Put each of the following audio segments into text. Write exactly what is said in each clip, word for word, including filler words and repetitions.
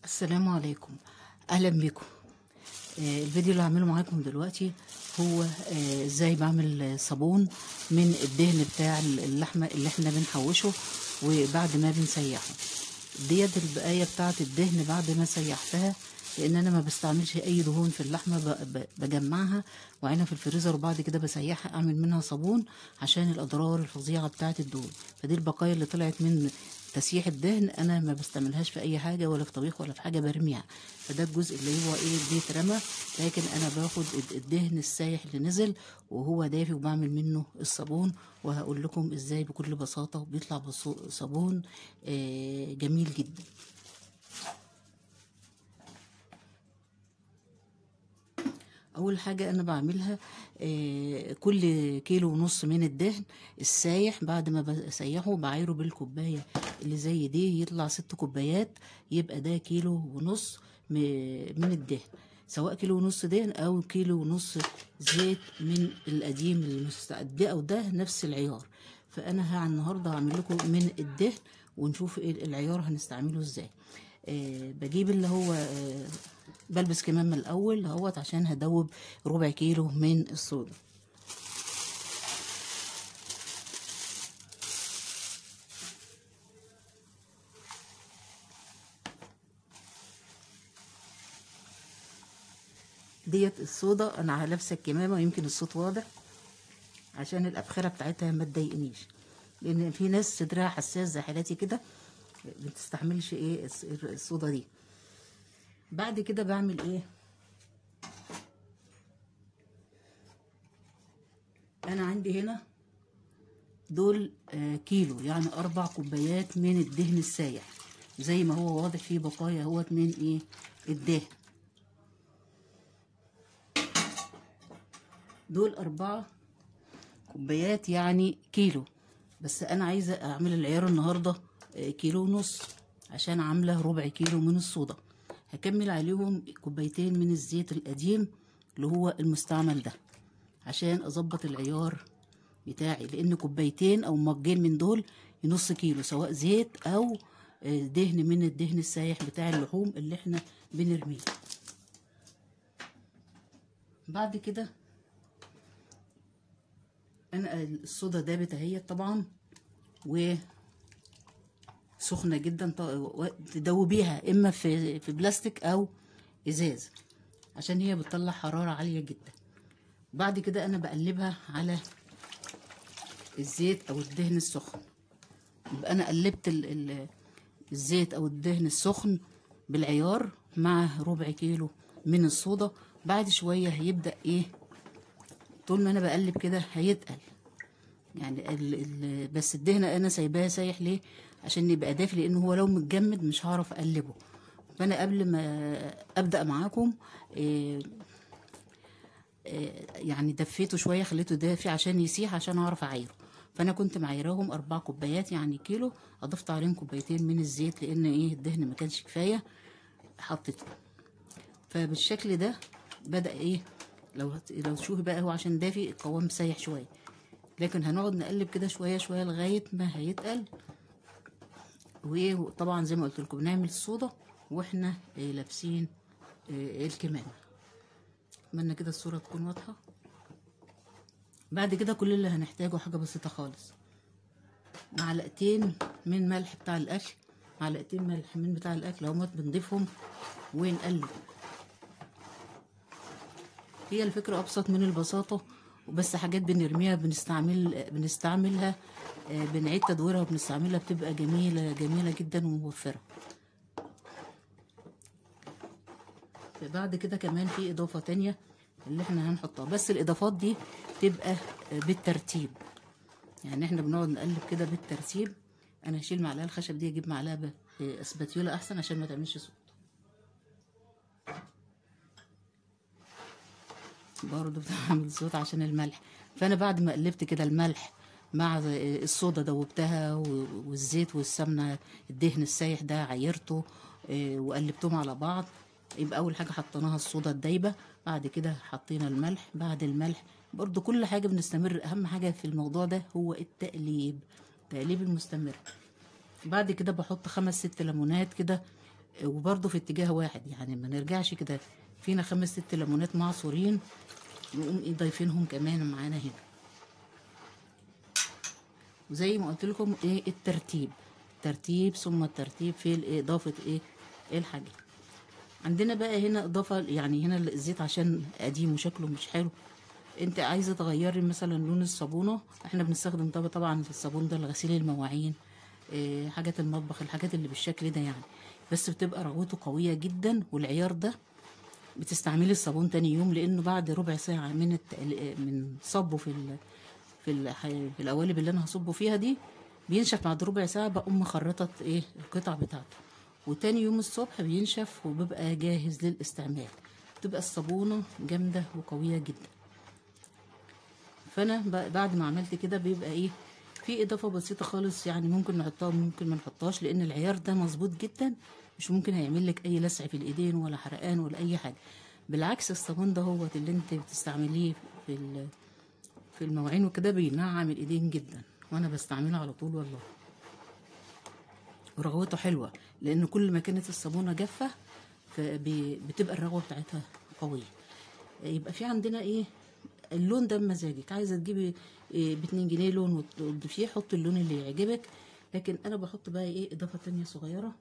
السلام عليكم، اهلا بكم. آه، الفيديو اللي هعمله معاكم دلوقتي هو آه، ازاي بعمل صابون من الدهن بتاع اللحمه اللي احنا بنحوشه وبعد ما بنسيحه. ديت البقايه بتاعه الدهن بعد ما سيحتها، لان انا ما بستعملش اي دهون في اللحمه، بجمعها وعينها في الفريزر وبعد كده بسيحها اعمل منها صابون عشان الاضرار الفظيعه بتاعه الدهون. فدي البقايا اللي طلعت من تسييح الدهن انا ما بستعملهاش في اي حاجه، ولا في طبيخ ولا في حاجه، برميها. فده الجزء اللي هو ايه بيترمى، لكن انا باخد الدهن السايح اللي نزل وهو دافي وبعمل منه الصابون، وهقول لكم ازاي بكل بساطه بيطلع صابون جميل جدا. اول حاجه انا بعملها آه كل كيلو ونص من الدهن السايح بعد ما بسيحه بعايره بالكوبايه اللي زي دي، يطلع ست كوبايات، يبقى ده كيلو ونص من الدهن، سواء كيلو ونص دهن او كيلو ونص زيت من القديم المستعد، ده او ده نفس العيار. فانا ها النهارده هعمل لكم من الدهن ونشوف ايه العيار هنستعمله ازاي. آه بجيب اللي هو آه بلبس كمامة الأول اهوت عشان هدوب ربع كيلو من الصودا. ديت الصودا انا لابسه الكمامه ويمكن الصوت واضح عشان الابخره بتاعتها ما تضايقنيش، لان في ناس صدرها حساس زي حالاتي كده ما بتستحملش ايه الصودا دي. بعد كده بعمل ايه، انا عندي هنا دول آه كيلو، يعني اربع كوبايات من الدهن السايح زي ما هو واضح فيه بقايا اهوت من ايه الدهن. دول اربعة كوبايات يعني كيلو، بس انا عايزه اعمل العيار النهارده كيلو ونص عشان عامله ربع كيلو من الصودا. هكمل عليهم كوبايتين من الزيت القديم اللي هو المستعمل ده عشان اظبط العيار بتاعي، لان كوبايتين او مجين من دول نص كيلو، سواء زيت او دهن من الدهن السايح بتاع اللحوم اللي احنا بنرميه. بعد كده انا الصودا دابت اهي طبعا وسخنه جدا، تدوبيها اما في في بلاستيك او ازاز عشان هي بتطلع حراره عاليه جدا. بعد كده انا بقلبها على الزيت او الدهن السخن، يبقى انا قلبت ال ال الزيت او الدهن السخن بالعيار مع ربع كيلو من الصودا. بعد شويه هيبدا ايه، طول ما انا بقلب كده هيتقل يعني ال ال بس الدهن انا سايباه سايح ليه؟ عشان يبقى دافي، لانه هو لو متجمد مش هعرف اقلبه. فانا قبل ما ابدا معاكم إيه إيه يعني دفيته شويه، خليته دافي عشان يسيح عشان اعرف اعايره. فانا كنت معايراهم اربع كوبايات يعني كيلو، اضفت عليهم كوبايتين من الزيت لان ايه الدهن ما كانش كفايه حطيته. فبالشكل ده بدا ايه، لو لو تشوفي بقى هو عشان دافي القوام سايح شويه، لكن هنقعد نقلب كده شويه شويه لغايه ما هيتقل. وايه طبعا زي ما قلت لكم بنعمل الصودا واحنا إيه لابسين إيه الكمامه. اتمنى كده الصوره تكون واضحه. بعد كده كل اللي هنحتاجه حاجه بسيطه خالص، معلقتين من ملح بتاع الاكل، معلقتين ملح من بتاع الاكل اهوت بنضيفهم ونقلب. هي الفكره ابسط من البساطه، وبس حاجات بنرميها بنستعمل بنستعملها بنعيد تدويرها وبنستعملها بتبقى جميله جميله جدا وموفره. بعد كده كمان في اضافه تانية اللي احنا هنحطها، بس الاضافات دي تبقى بالترتيب، يعني احنا بنقعد نقلب كده بالترتيب. انا هشيل معلقه الخشب دي اجيب معلقه اسباتيولا احسن عشان ما تعملش صوت. برضه بتعمل صوت عشان الملح. فانا بعد ما قلبت كده الملح مع الصودا دوبتها والزيت والسمنه الدهن السايح ده عيرته وقلبتهم على بعض، يبقى اول حاجه حطيناها الصودا الدايبه، بعد كده حطينا الملح، بعد الملح برضو كل حاجه بنستمر. اهم حاجه في الموضوع ده هو التقليب، التقليب المستمر. بعد كده بحط خمس ست ليمونات كده وبرضه في اتجاه واحد، يعني ما نرجعش كده. فينا خمس ست ليمونات معصورين، نقوم ايه ضايفينهم كمان معانا هنا. وزي ما قلت لكم ايه الترتيب، الترتيب ثم الترتيب في اضافه ايه الحاجات. عندنا بقى هنا اضافه، يعني هنا الزيت عشان قديم وشكله مش حلو، انت عايزه تغيري مثلا لون الصابونه. احنا بنستخدم طبعا طبعا الصابون ده لغسيل المواعين، إيه حاجات المطبخ، الحاجات اللي بالشكل ده يعني. بس بتبقى رغوته قويه جدا، والعيار ده بتستعملي الصابون تاني يوم، لانه بعد ربع ساعه من التقل... من صبه في ال... في, ال... في القوالب اللي انا هصبه فيها دي، بينشف بعد ربع ساعه. بقوم مخرطه ايه القطع بتاعته، وتاني يوم الصبح بينشف وبيبقى جاهز للاستعمال. بتبقى الصابونه جامده وقويه جدا. فانا بعد ما عملت كده بيبقى ايه في اضافه بسيطه خالص، يعني ممكن نحطها ممكن ما نحطهاش، لان العيار ده مظبوط جدا، مش ممكن هيعمل لك اي لسع في الايدين ولا حرقان ولا اي حاجه. بالعكس الصابون ده هو اللي انت بتستعمليه في في المواعين وكده بينعم الايدين جدا، وانا بستعمله على طول والله. ورغوته حلوه، لان كل ما كانت الصابونه جافه فبتبقى الرغوه بتاعتها قويه. يبقى في عندنا ايه اللون ده بمزاجك، عايزه تجيبي إيه باتنين جنيه لون وتضيفيه، حطي اللون اللي يعجبك. لكن انا بحط بقى ايه اضافه تانية صغيره.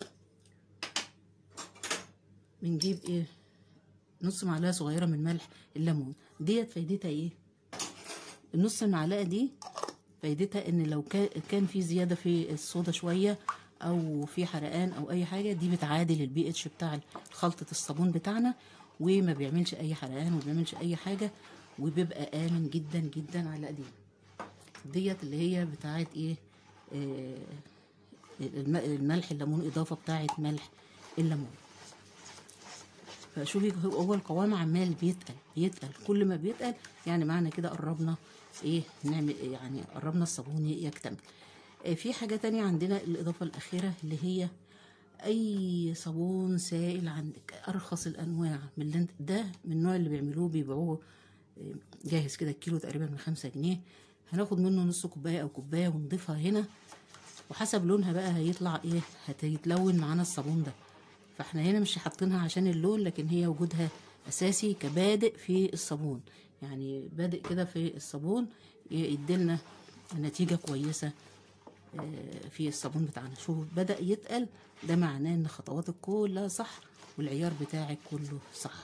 بنجيب ايه نص معلقه صغيره من ملح الليمون. ديت فايدتها ايه؟ النص المعلقه دي فايدتها ان لو كان في زياده في الصودا شويه، او في حرقان او اي حاجه، دي بتعادل البي اتش بتاع خلطه الصابون بتاعنا، وما بيعملش اي حرقان وما بيعملش اي حاجه، وبيبقى امن جدا جدا على ايدينا. ديت اللي هي بتاعت ايه آه الملح الليمون، اضافه بتاعت ملح الليمون. فشوفي هو القوام عمال بيتقل بيتقل، كل ما بيتقل يعني معنى كده قربنا ايه نعمل، يعني قربنا الصابون يكتمل. آه في حاجه تانية عندنا، الاضافه الاخيره اللي هي اي صابون سائل عندك، ارخص الانواع من اللي انت ده، من النوع اللي بيعملوه بيبيعوه جاهز كده، الكيلو تقريبا من خمسة جنيه. هناخد منه نص كوبايه او كوبايه ونضيفها هنا، وحسب لونها بقى هيطلع ايه هتتلون معانا الصابون ده. فاحنا هنا مش حاطينها عشان اللون، لكن هي وجودها اساسي كبادئ في الصابون، يعني بادئ كده في الصابون يديلنا نتيجه كويسه في الصابون بتاعنا. شوف بدأ يتقل، ده معناه ان خطواتك كلها صح والعيار بتاعك كله صح.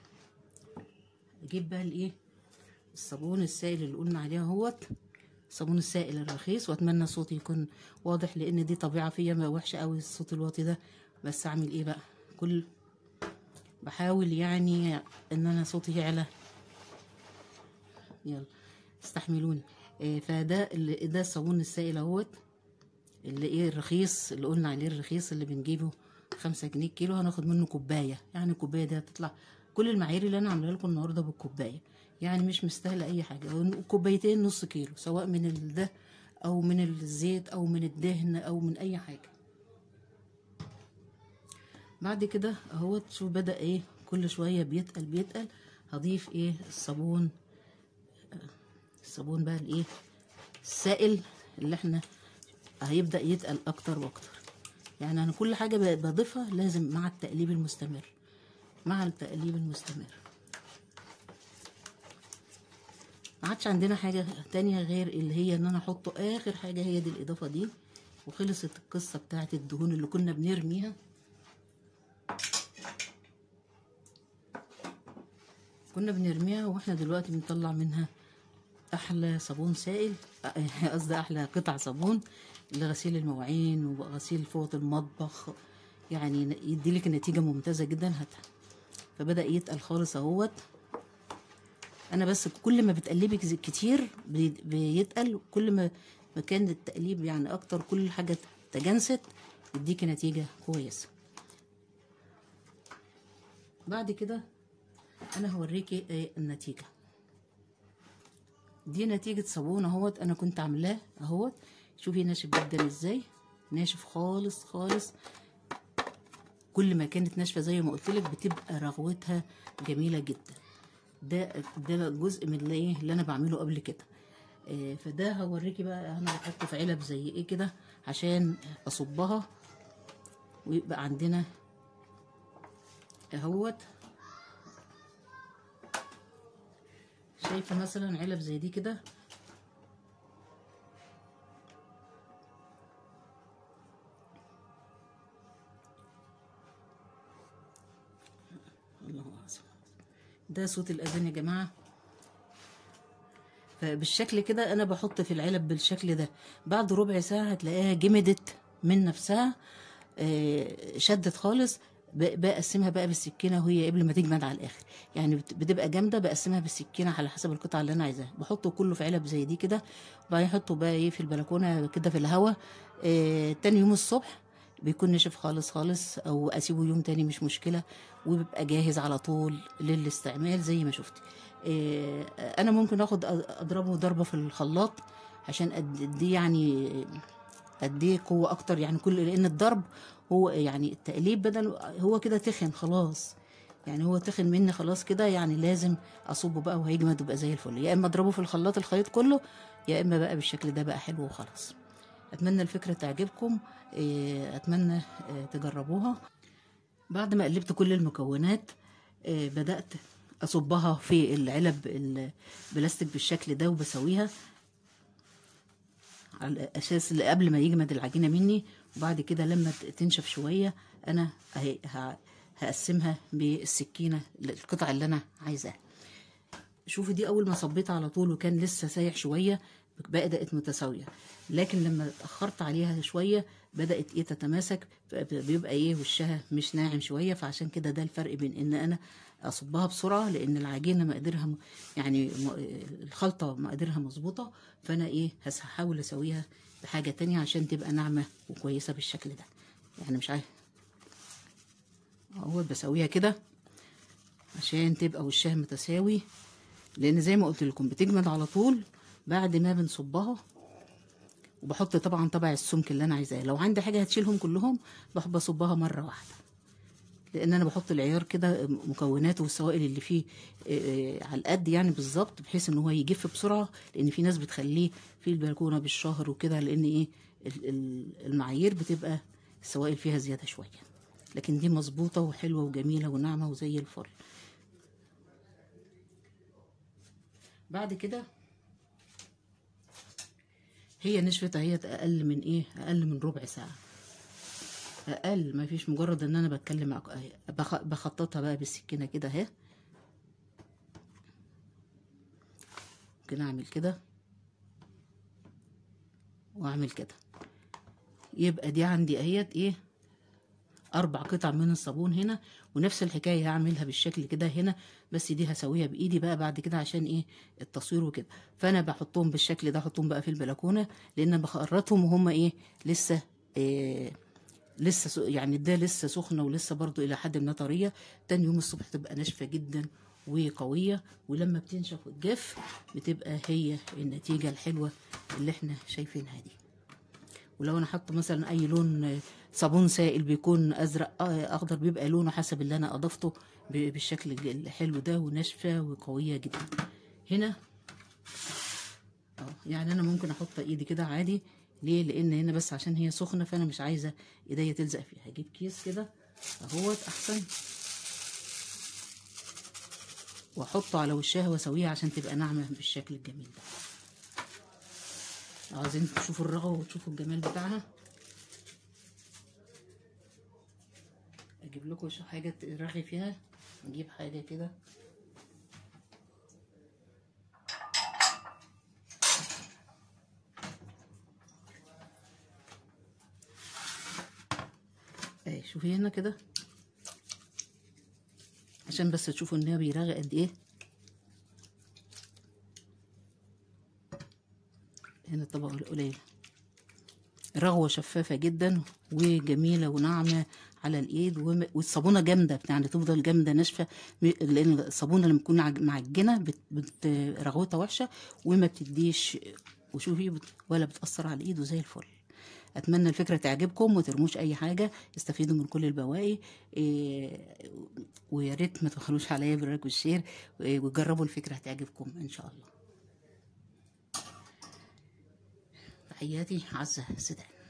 اجيب بقى الايه الصابون السائل اللي قلنا عليه اهوت، الصابون السائل الرخيص. واتمنى صوتي يكون واضح، لان دي طبيعه فيا ما وحشه قوي الصوت الواطي ده، بس اعمل ايه بقى، كل بحاول يعني ان انا صوتي يعلى، يلا استحملوني. إيه فده اللي ده الصابون السائل اهوت، اللي ايه الرخيص اللي قلنا عليه الرخيص، اللي بنجيبه خمسة جنيه كيلو. هناخد منه كوبايه، يعني الكوبايه دي هتطلع كل المعايير اللي انا عاملاها لكم النهارده بالكوبايه، يعني مش مستاهله اي حاجه. كوبايتين نص كيلو، سواء من ده او من الزيت او من الدهن او من اي حاجه. بعد كده اهو شوف بدا ايه كل شويه بيتقل بيتقل. هضيف ايه الصابون، الصابون بقى الايه السائل اللي احنا هيبدا يتقل اكتر واكتر. يعني انا كل حاجه بضيفها لازم مع التقليب المستمر، مع التقليب المستمر. ما عادش عندنا حاجه تانية غير اللي هي ان انا احطه اخر حاجه، هي دي الاضافه دي، وخلصت القصه بتاعت الدهون اللي كنا بنرميها. كنا بنرميها واحنا دلوقتي بنطلع منها احلى صابون سائل، قصدي احلى قطع صابون لغسيل المواعين وغسيل فوط المطبخ، يعني يديلك نتيجه ممتازه جدا. هاتها فبدا يتقل خالص اهوت. انا بس كل ما بتقلبي كتير بيتقل، كل ما كان التقليب يعني اكتر، كل حاجه تجانست يديكي نتيجه كويسه. بعد كده انا هوريكي ايه النتيجه دي. نتيجه صابون اهوت انا كنت عاملاه اهوت. شوفي ناشف جدا ازاي، ناشف خالص خالص. كل ما كانت ناشفه زي ما قلت لك بتبقى رغوتها جميله جدا. ده ده جزء من اللي ايه اللي انا بعمله قبل كده. آه فده هوريكي بقى انا بحطه في علب زي ايه كده عشان اصبها ويبقى عندنا اهوت. شايفه مثلا علب زي دي كده، الله اعلم. ده صوت الاذان يا جماعه. فبالشكل كده انا بحط في العلب بالشكل ده، بعد ربع ساعه هتلاقيها جمدت من نفسها، شدت خالص. بقسمها بقى بالسكينه وهي قبل ما تجمد على الاخر، يعني بتبقى جامده. بقسمها بالسكينه على حسب القطعه اللي انا عايزاها. بحطه كله في علب زي دي كده، وبعدين احطه بقى ايه في البلكونه كده في الهواء. آه تاني يوم الصبح بيكون نشف خالص خالص، او اسيبه يوم تاني مش مشكله، وبيبقى جاهز على طول للاستعمال زي ما شفتي. آه انا ممكن اخد اضربه ضربه في الخلاط عشان اديه يعني اديه قوه اكتر، يعني كل لان الضرب هو يعني التقليب بدل هو كده تخن خلاص، يعني هو تخن مني خلاص كده، يعني لازم اصبه بقى وهيجمد ويبقى زي الفل. يا اما اضربه في الخلاط الخليط كله، يا اما بقى بالشكل ده بقى حلو وخلاص. اتمنى الفكره تعجبكم، اتمنى تجربوها. بعد ما قلبت كل المكونات بدات اصبها في العلب البلاستيك بالشكل ده، وبسويها على اساس اللي قبل ما يجمد العجينه مني. وبعد كده لما تنشف شويه انا هقسمها بالسكينه القطع اللي انا عايزاها. شوفي دي اول ما صبيتها على طول وكان لسه سايح شويه بدات متساويه، لكن لما اتاخرت عليها شويه بدات ايه تتماسك، بيبقى ايه وشها مش ناعم شويه. فعشان كده ده الفرق بين ان انا اصبها بسرعه، لان العجينه مقاديرها يعني الخلطه مقاديرها مظبوطه، فانا ايه هحاول اسويها بحاجه تانية عشان تبقى ناعمه وكويسه بالشكل ده. يعني مش عارف اهو بسويها كده عشان تبقى وشها متساوي، لان زي ما قلت لكم بتجمد على طول بعد ما بنصبها. وبحط طبعا طبع السمك اللي انا عايزاه. لو عندي حاجه هتشيلهم كلهم بحب اصبها مره واحده، لان انا بحط العيار كده مكوناته والسوائل اللي فيه على القد يعني بالظبط، بحيث ان هو يجف بسرعه. لان في ناس بتخليه في البلكونه بالشهر وكده، لان ايه المعايير بتبقى السوائل فيها زياده شويه، لكن دي مظبوطه وحلوه وجميله وناعمه وزي الفل. بعد كده هي نشفت اهي اقل من ايه اقل من ربع ساعه، اقل ما فيش. مجرد ان انا بتكلم معاكم اهي بخططها بقى بالسكينه كده اهي، ممكن اعمل كده واعمل كده، يبقى دي عندي اهيت ايه اربع قطع من الصابون هنا. ونفس الحكايه هعملها بالشكل كده هنا، بس دي هسويها بايدي بقى بعد كده عشان ايه التصوير وكده. فانا بحطهم بالشكل ده، احطهم بقى في البلكونه، لان بخرطهم وهم ايه لسه إيه لسه يعني ده لسه سخنه ولسه برضو الى حد ما طريه. تاني يوم الصبح تبقى ناشفه جدا وقويه، ولما بتنشف وتجف بتبقى هي النتيجه الحلوه اللي احنا شايفينها دي. ولو انا حاطه مثلا اي لون صابون سائل بيكون ازرق اخضر، بيبقى لونه حسب اللي انا اضفته بالشكل الحلو ده، وناشفه وقويه جدا. هنا اه يعني انا ممكن احط ايدي كده عادي، ليه؟ لان هنا بس عشان هي سخنه، فانا مش عايزه ايديا تلزق فيها. هجيب كيس كده اهوت احسن، واحطه على وشها واسويها عشان تبقى ناعمه بالشكل الجميل ده. عايزين تشوفوا الرغوه وتشوفوا الجمال بتاعها، اجيب لكم حاجه ترغي فيها. نجيب حاجه كده اهي، شوفي هنا كده عشان بس تشوفوا ان هي بيرغي قد ايه. هنا الطبقه القليله رغوه شفافه جدا وجميله وناعمه على الايد، والصابونه جامده يعني تفضل جامده ناشفه، لان الصابونه لما تكون معجنه بت رغوتها وحشه وما بتديش، وشوفي ولا بتاثر على الايد وزي الفل. اتمنى الفكره تعجبكم وترموش اي حاجه، استفيدوا من كل البواقي. إيه ويا ريت ما تبخلوش عليا باللايك والشير، وجربوا الفكره هتعجبكم ان شاء الله. تحياتي عزة سيدان.